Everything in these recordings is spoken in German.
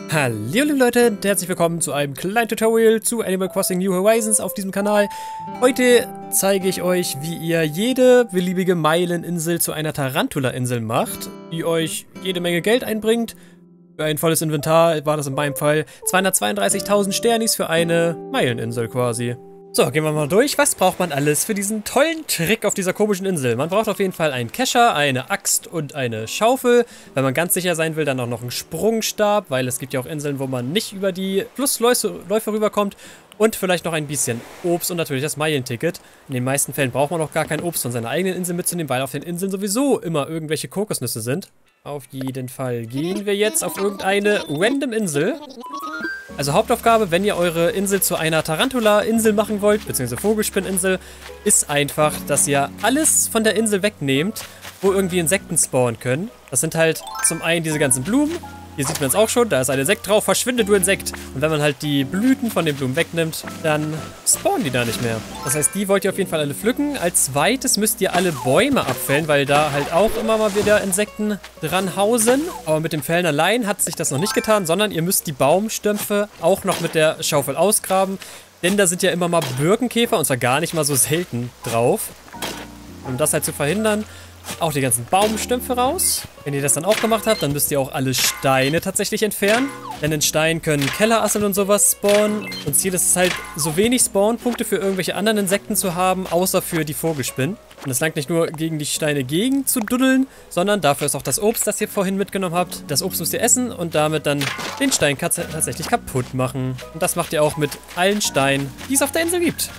Hallo liebe Leute und herzlich willkommen zu einem kleinen Tutorial zu Animal Crossing New Horizons auf diesem Kanal. Heute zeige ich euch, wie ihr jede beliebige Meileninsel zu einer Tarantula-Insel macht, die euch jede Menge Geld einbringt. Für ein volles Inventar war das in meinem Fall 232.000 Sternis für eine Meileninsel quasi. So, gehen wir mal durch. Was braucht man alles für diesen tollen Trick auf dieser komischen Insel? Man braucht auf jeden Fall einen Kescher, eine Axt und eine Schaufel. Wenn man ganz sicher sein will, dann auch noch einen Sprungstab, weil es gibt ja auch Inseln, wo man nicht über die Flussläufe rüberkommt. Und vielleicht noch ein bisschen Obst und natürlich das Meilenticket. In den meisten Fällen braucht man auch gar kein Obst von seiner eigenen Insel mitzunehmen, weil auf den Inseln sowieso immer irgendwelche Kokosnüsse sind. Auf jeden Fall gehen wir jetzt auf irgendeine random Insel. Also Hauptaufgabe, wenn ihr eure Insel zu einer Tarantula-Insel machen wollt, beziehungsweise Vogelspinninsel, ist einfach, dass ihr alles von der Insel wegnehmt, wo irgendwie Insekten spawnen können. Das sind halt zum einen diese ganzen Blumen. Hier sieht man es auch schon, da ist ein Insekt drauf. Verschwinde, du Insekt! Und wenn man halt die Blüten von den Blumen wegnimmt, dann spawnen die da nicht mehr. Das heißt, die wollt ihr auf jeden Fall alle pflücken. Als zweites müsst ihr alle Bäume abfällen, weil da halt auch immer mal wieder Insekten dran hausen. Aber mit dem Fällen allein hat sich das noch nicht getan, sondern ihr müsst die Baumstümpfe auch noch mit der Schaufel ausgraben. Denn da sind ja immer mal Birkenkäfer, und zwar gar nicht mal so selten, drauf. Um das halt zu verhindern, auch die ganzen Baumstümpfe raus. Wenn ihr das dann auch gemacht habt, dann müsst ihr auch alle Steine tatsächlich entfernen. Denn in Steinen können Kellerasseln und sowas spawnen. Und Ziel ist es halt, so wenig Spawnpunkte für irgendwelche anderen Insekten zu haben, außer für die Vogelspinnen. Und es langt nicht nur gegen die Steine gegen zu duddeln, sondern dafür ist auch das Obst, das ihr vorhin mitgenommen habt. Das Obst müsst ihr essen und damit dann den Stein tatsächlich kaputt machen. Und das macht ihr auch mit allen Steinen, die es auf der Insel gibt.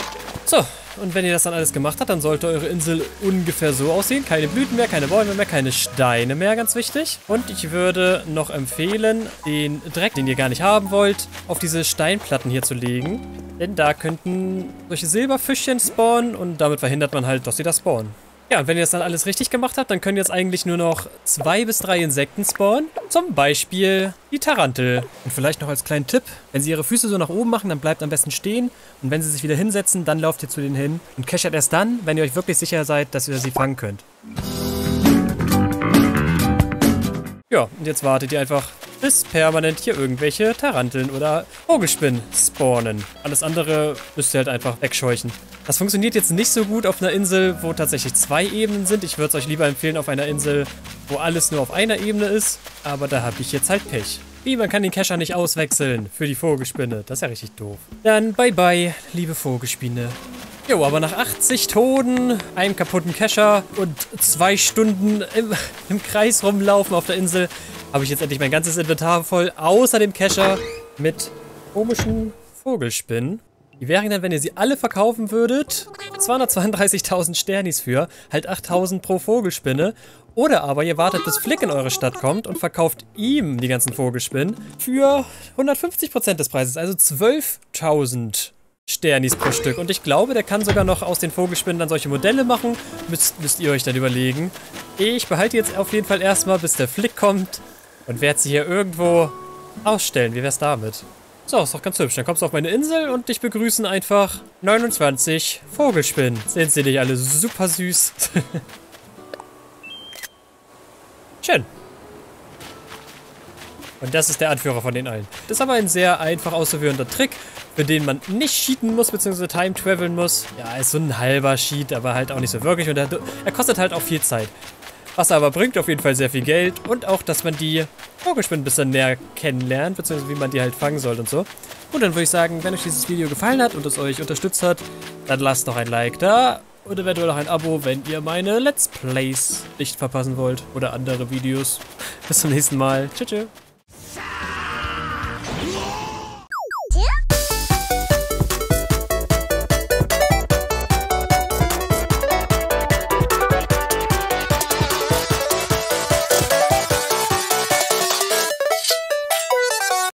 So. Und wenn ihr das dann alles gemacht habt, dann sollte eure Insel ungefähr so aussehen. Keine Blüten mehr, keine Bäume mehr, keine Steine mehr, ganz wichtig. Und ich würde noch empfehlen, den Dreck, den ihr gar nicht haben wollt, auf diese Steinplatten hier zu legen. Denn da könnten solche Silberfischchen spawnen und damit verhindert man halt, dass sie da spawnen. Ja, und wenn ihr das dann alles richtig gemacht habt, dann können jetzt eigentlich nur noch 2 bis 3 Insekten spawnen. Zum Beispiel die Tarantel. Und vielleicht noch als kleinen Tipp, wenn sie ihre Füße so nach oben machen, dann bleibt am besten stehen. Und wenn sie sich wieder hinsetzen, dann lauft ihr zu denen hin. Und keschert erst dann, wenn ihr euch wirklich sicher seid, dass ihr sie fangen könnt. Ja, und jetzt wartet ihr einfach, bis permanent hier irgendwelche Taranteln oder Vogelspinnen spawnen. Alles andere müsst ihr halt einfach wegscheuchen. Das funktioniert jetzt nicht so gut auf einer Insel, wo tatsächlich 2 Ebenen sind. Ich würde es euch lieber empfehlen auf einer Insel, wo alles nur auf einer Ebene ist. Aber da habe ich jetzt halt Pech. Wie, man kann den Kescher nicht auswechseln für die Vogelspinne. Das ist ja richtig doof. Dann bye bye, liebe Vogelspinne. Jo, aber nach 80 Toten, einem kaputten Kescher und 2 Stunden im Kreis rumlaufen auf der Insel, habe ich jetzt endlich mein ganzes Inventar voll, außer dem Kescher mit komischen Vogelspinnen. Die wären dann, wenn ihr sie alle verkaufen würdet, 232.000 Sternis für, halt 8.000 pro Vogelspinne. Oder aber ihr wartet, bis Flick in eure Stadt kommt und verkauft ihm die ganzen Vogelspinnen für 150% des Preises, also 12.000 Sternis pro Stück. Und ich glaube, der kann sogar noch aus den Vogelspinnen dann solche Modelle machen. Müsst ihr euch dann überlegen. Ich behalte jetzt auf jeden Fall erstmal, bis der Flick kommt und werde sie hier irgendwo ausstellen. Wie wär's damit? So, ist doch ganz hübsch. Dann kommst du auf meine Insel und dich begrüßen einfach 29 Vogelspinnen. Sind sie nicht alle super süß? Schön. Und das ist der Anführer von den allen. Das ist aber ein sehr einfach auszuführender Trick, für den man nicht cheaten muss, beziehungsweise time traveln muss. Ja, ist so ein halber Cheat, aber halt auch nicht so wirklich. Und er kostet halt auch viel Zeit. Was er aber bringt auf jeden Fall sehr viel Geld und auch, dass man die Vogelspinnen ein bisschen näher kennenlernt, beziehungsweise wie man die halt fangen soll und so. Und dann würde ich sagen, wenn euch dieses Video gefallen hat und es euch unterstützt hat, dann lasst doch ein Like da und eventuell auch ein Abo, wenn ihr meine Let's Plays nicht verpassen wollt oder andere Videos. Bis zum nächsten Mal. Tschüss.